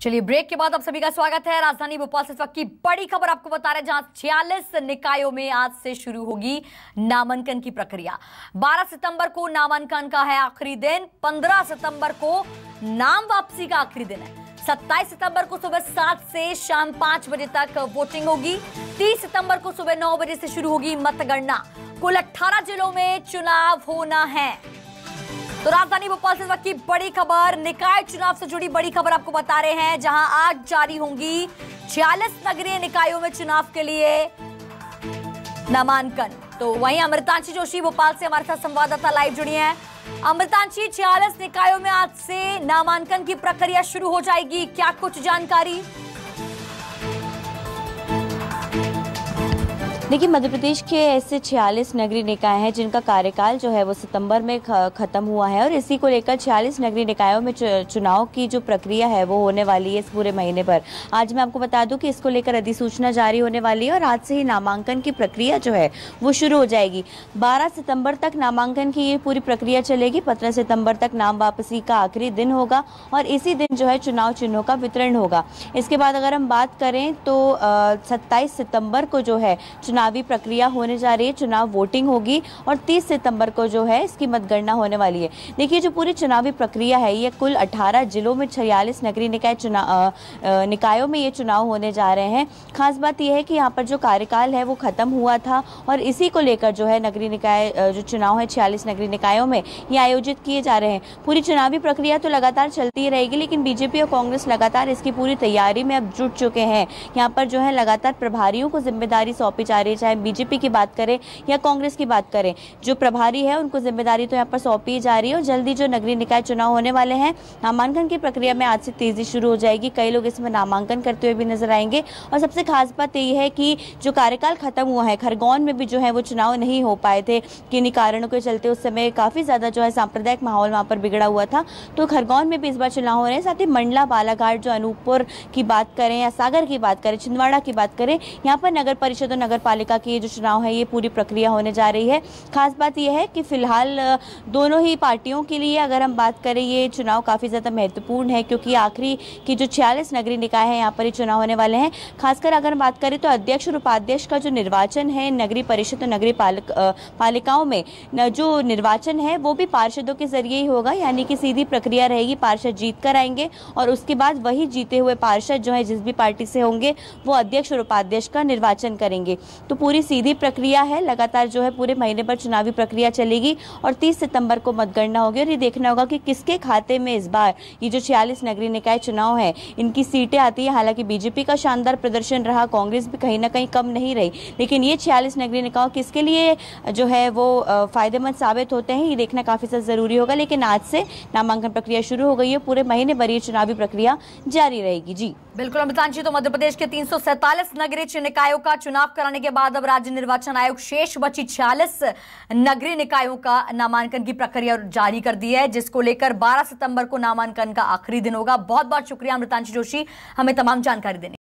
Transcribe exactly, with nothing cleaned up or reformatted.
चलिए ब्रेक के बाद आप सभी का स्वागत है। राजधानी भोपाल से इस वक्त की बड़ी खबर आपको बता रहे हैं, जहां छियालीस निकायों में आज से शुरू होगी नामांकन की प्रक्रिया। बारह सितंबर को नामांकन का है आखिरी दिन। पंद्रह सितंबर को नाम वापसी का आखिरी दिन है। सत्ताईस सितंबर को सुबह सात से शाम पांच बजे तक वोटिंग होगी। तीस सितंबर को सुबह नौ बजे से शुरू होगी मतगणना। कुल अठारह जिलों में चुनाव होना है। तो राजधानी भोपाल से वक्त की बड़ी खबर, निकाय चुनाव से जुड़ी बड़ी खबर आपको बता रहे हैं, जहां आज जारी होंगी छियालीस नगरीय निकायों में चुनाव के लिए नामांकन। तो वहीं अमृतांशी जोशी भोपाल से हमारे साथ संवाददाता लाइव जुड़ी हैं। अमृतांशी, छियालीस निकायों में आज से नामांकन की प्रक्रिया शुरू हो जाएगी, क्या कुछ जानकारी? देखिए, मध्य प्रदेश के ऐसे छियालीस नगरीय निकाय हैं जिनका कार्यकाल जो है वो सितंबर में खत्म हुआ है, और इसी को लेकर छियालीस नगरीय निकायों में चुनाव की जो प्रक्रिया है वो होने वाली है इस पूरे महीने पर। आज मैं आपको बता दूं कि इसको लेकर अधिसूचना जारी होने वाली है और आज से ही नामांकन की प्रक्रिया जो है वो शुरू हो जाएगी। बारह सितंबर तक नामांकन की ये पूरी प्रक्रिया चलेगी। पंद्रह सितंबर तक नाम वापसी का आखिरी दिन होगा और इसी दिन जो है चुनाव चिन्हों का वितरण होगा। इसके बाद अगर हम बात करें तो सत्ताईस सितंबर को जो है चुनावी प्रक्रिया होने जा रही है, चुनाव वोटिंग होगी, और तीस सितंबर को जो है इसकी मतगणना होने वाली है। देखिए, जो पूरी चुनावी प्रक्रिया है ये कुल अठारह जिलों में छियालीस नगरीय निकाय चुनाव निकायों में ये चुनाव होने जा रहे हैं। खास बात यह है कि यहाँ पर जो कार्यकाल है वो खत्म हुआ था और इसी को लेकर जो है नगरीय निकाय जो चुनाव है छियालीस नगरीय निकायों में ये आयोजित किए जा रहे हैं। पूरी चुनावी प्रक्रिया तो लगातार चलती ही रहेगी, लेकिन बीजेपी और कांग्रेस लगातार इसकी पूरी तैयारी में अब जुट चुके हैं। यहाँ पर जो है लगातार प्रभारियों को जिम्मेदारी सौंपी जा रही है, चाहे बीजेपी की बात करें या कांग्रेस की बात करें। जो प्रभारी है उनको जिम्मेदारी तो यहाँ पर सौंपी जा रही है और जल्दी जो नगरीय निकाय चुनाव होने वाले हैं, नामांकन की प्रक्रिया में आज से तेजी शुरू हो जाएगी। कई लोग इसमें नामांकन करते हुए भी नजर आएंगे। और सबसे खास बात यही है कि जो कार्यकाल खत्म हुआ है, खरगोन में भी जो है वो चुनाव नहीं हो पाए थे, किन्हीं कारणों के चलते उस समय काफी ज्यादा जो है सांप्रदायिक माहौल वहां पर बिगड़ा हुआ था। तो खरगोन में भी इस बार चुनाव हो रहे हैं। साथ ही मंडला, बालाघाट, जो अनूपपुर की बात करें या सागर की बात करें, छिंदवाड़ा की बात करें, यहाँ पर नगर परिषद और नगर पालिका की जो चुनाव है ये पूरी प्रक्रिया होने जा रही है। खास बात यह है कि फिलहाल दोनों ही पार्टियों के लिए अगर हम बात करें ये चुनाव काफी ज्यादा महत्वपूर्ण है, क्योंकि आखिरी की जो छियालीस नगरीय निकाय है यहाँ पर ये चुनाव होने वाले हैं। खासकर अगर हम बात करें तो अध्यक्ष और उपाध्यक्ष का जो निर्वाचन है नगरीय परिषद और नगरीय पालिक, पालिकाओं में जो निर्वाचन है वो भी पार्षदों के जरिए ही होगा, यानी कि सीधी प्रक्रिया रहेगी। पार्षद जीत कर आएंगे और उसके बाद वही जीते हुए पार्षद जो है जिस भी पार्टी से होंगे वो अध्यक्ष और उपाध्यक्ष का निर्वाचन करेंगे। तो पूरी सीधी प्रक्रिया है, लगातार जो है पूरे महीने पर चुनावी प्रक्रिया चलेगी और तीस सितंबर को मतगणना होगी। और ये देखना होगा कि किसके खाते में इस बार ये जो छियालीस नगरीय निकाय चुनाव है इनकी सीटें आती है। हालांकि बीजेपी का शानदार प्रदर्शन रहा, कांग्रेस भी कहीं ना कहीं कम नहीं रही, लेकिन ये छियालीस नगरीय निकाय किसके लिए जो है वो फायदेमंद साबित होते हैं ये देखना काफी ज्यादा जरूरी होगा। लेकिन आज से नामांकन प्रक्रिया शुरू हो गई है, पूरे महीने भर ये चुनावी प्रक्रिया जारी रहेगी। जी बिल्कुल अमृतांशी, तो मध्य प्रदेश के तीन सौ सैंतालीस नगरीय निकायों का चुनाव कराने के बाद अब राज्य निर्वाचन आयोग शेष बची छियालीस नगरीय निकायों का नामांकन की प्रक्रिया जारी कर दी है, जिसको लेकर बारह सितंबर को नामांकन का आखिरी दिन होगा। बहुत बहुत शुक्रिया अमृतांशी जोशी, हमें तमाम जानकारी देने